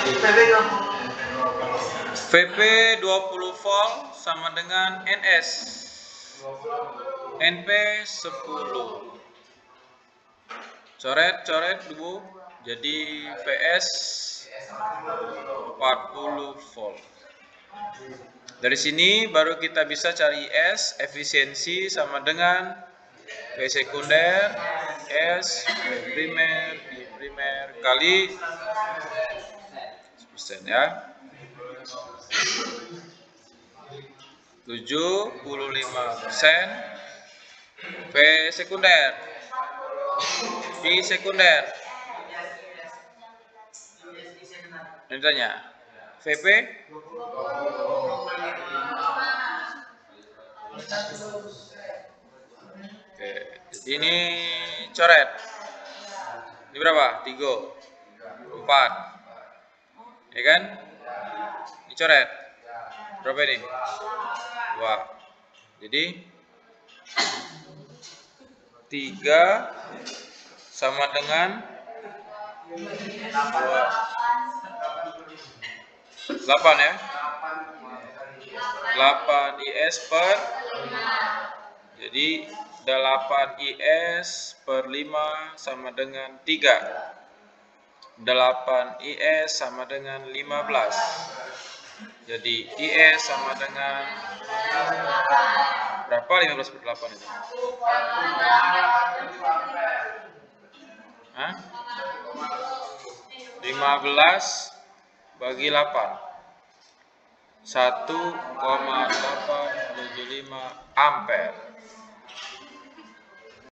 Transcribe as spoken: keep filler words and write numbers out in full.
V P dua puluh volt sama dengan N S. N P sepuluh. Coret-coret dulu. Jadi V S empat puluh volt. Dari sini baru kita bisa cari S, efisiensi sama dengan V sekunder, S, V primer, I primer kali persen ya. tujuh puluh lima persen V sekunder. I sekunder. Ini tanya. V P Oke, jadi ini coret. Ini berapa? tiga, empat. Ya kan? Ini coret. Berapa ini? dua. Jadi tiga sama dengan delapan ya. delapan I S per jadi delapan I S per lima sama dengan tiga. delapan I S sama dengan lima belas. Jadi I S sama dengan berapa? lima belas per delapan itu? Hah? lima belas bagi delapan. satu koma delapan tujuh lima ampere.